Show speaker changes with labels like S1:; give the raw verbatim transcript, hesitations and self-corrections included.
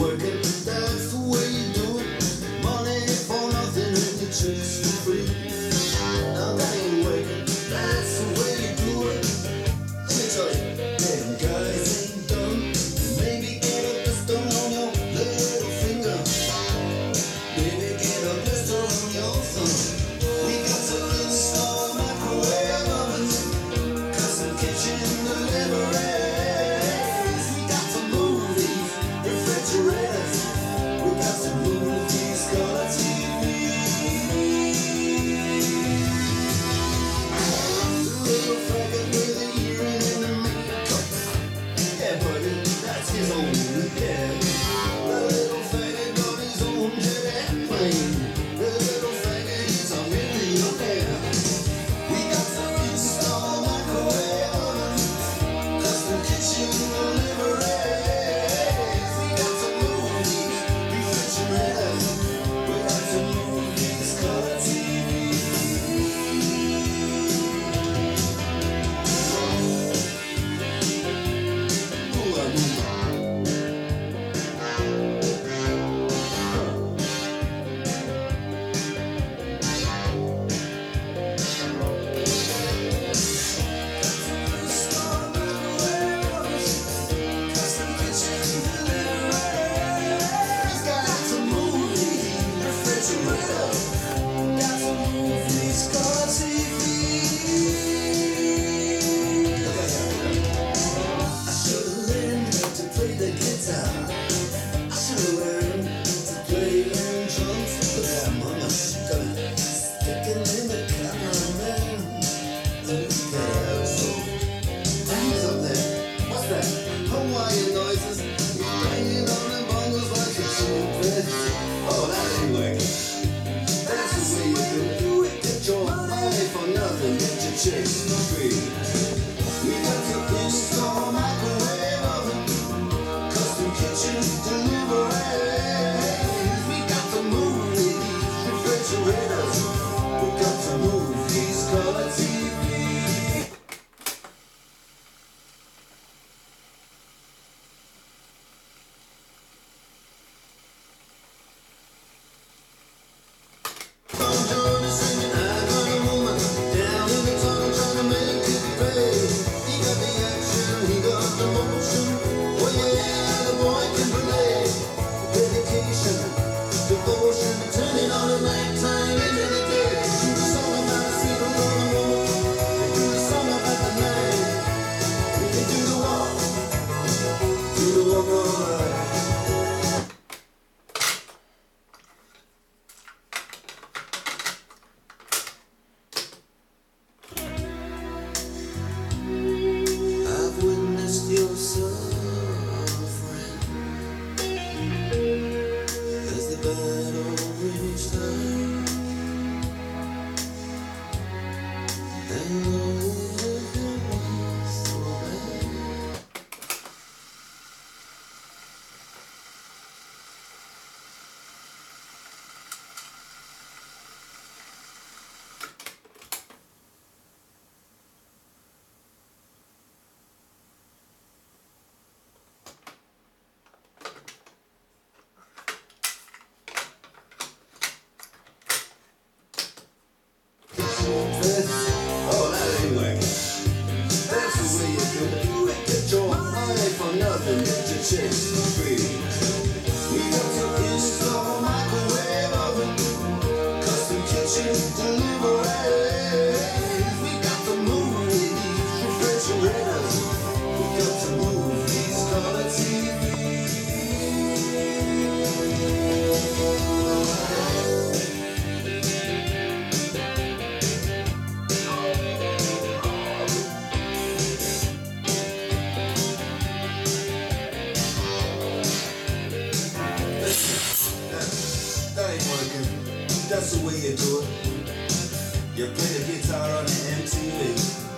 S1: working, that's the way you do it. Money for nothing and your chicks for free. Now that ain't working, that's the way you do it. Let me tell you, them guys ain't done. Maybe get a pistol on your little finger. Maybe get a pistol on your thumb. We got to install microwave ovens, custom kitchen deliveries. We got to move these refrigerators. We got to move these color T Vs. The little faggot with a earring and a makeup. Yeah, buddy, that's his own, yeah. The little faggot got his own jet airplane. The little faggot, he's a millionaire. We got to install microwave ovens, custom kitchen deliveries. We got to move these refrigerators. We got to move these color T Vs. Ooh, I move. Custom kitchen deliveries. Got to move these refrigerators. Got to move these color T Vs. I should've learned to play the guitar. I should've learned to play them drums. Look at that mama, she got it sticking in the cameraman. Look at that, so who's up there? What's that? Hawaiian noises. He's banging on the bongos like a chimpet. Oh, that ain't working. That's the way you do it. Do it, get your money for nothing, get your chicks for free. We got to install microwave oven, custom kitchen deliveries. We got to move these refrigerators. We got to move these color T Vs. Tom Jones singing, I got a woman down in the tunnel trying to make it pay. He got the action, he got the motion. Oh yeah, the boy can play. Dedication, devotion, turning on the nighttime into the day. Do the song about a sweet old woman. We do the song about the night. We can do the walk, do the walk all night. I've witnessed your suffering as the battle reached high, and though it was so bad, oh, that ain't working. That's the way you do it. Do it, get your money for nothing, get your chicks for free. We got to install microwave oven, custom kitchen deliveries. We got to move these refrigerators. We got to move these color T Vs. That ain't working. That's the way you do it. You play the guitar on the M T V.